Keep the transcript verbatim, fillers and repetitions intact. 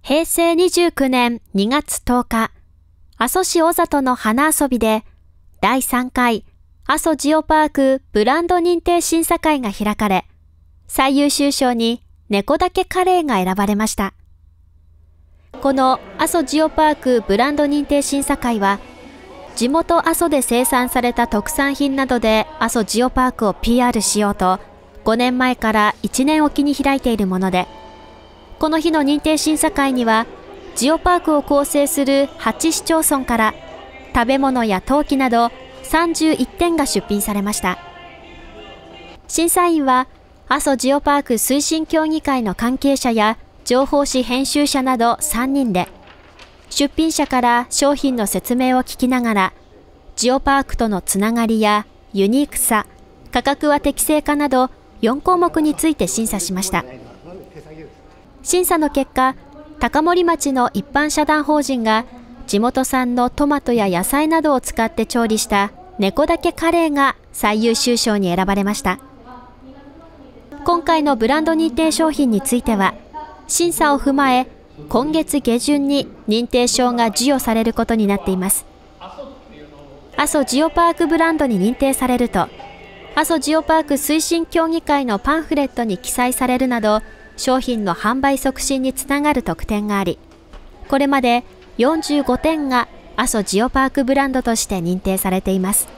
へいせいにじゅうきゅうねんにがつとおか、阿蘇市小里の花遊びでだいさんかい阿蘇ジオパークブランド認定審査会が開かれ、最優秀賞に猫だけカレーが選ばれました。この阿蘇ジオパークブランド認定審査会は、地元阿蘇で生産された特産品などで阿蘇ジオパークを ピーアール しようと、ごねんまえからいちねんおきに開いているもので、この日の認定審査会には、ジオパークを構成するはちしちょうそんから食べ物や陶器などさんじゅういってんが出品されました。審査員は阿蘇ジオパーク推進協議会の関係者や情報誌編集者などさんにんで、出品者から商品の説明を聞きながら、ジオパークとのつながりやユニークさ、価格は適正かなどよんこうもくについて審査しました。審査の結果、高森町の一般社団法人が地元産のトマトや野菜などを使って調理した猫だけカレーが最優秀賞に選ばれました。今回のブランド認定商品については、審査を踏まえ、今月下旬に認定証が授与されることになっています。阿蘇ジオパークブランドに認定されると、阿蘇ジオパーク推進協議会のパンフレットに記載されるなど、商品の販売促進につながる特典があり、これまでよんじゅうごてんが阿蘇ジオパークブランドとして認定されています。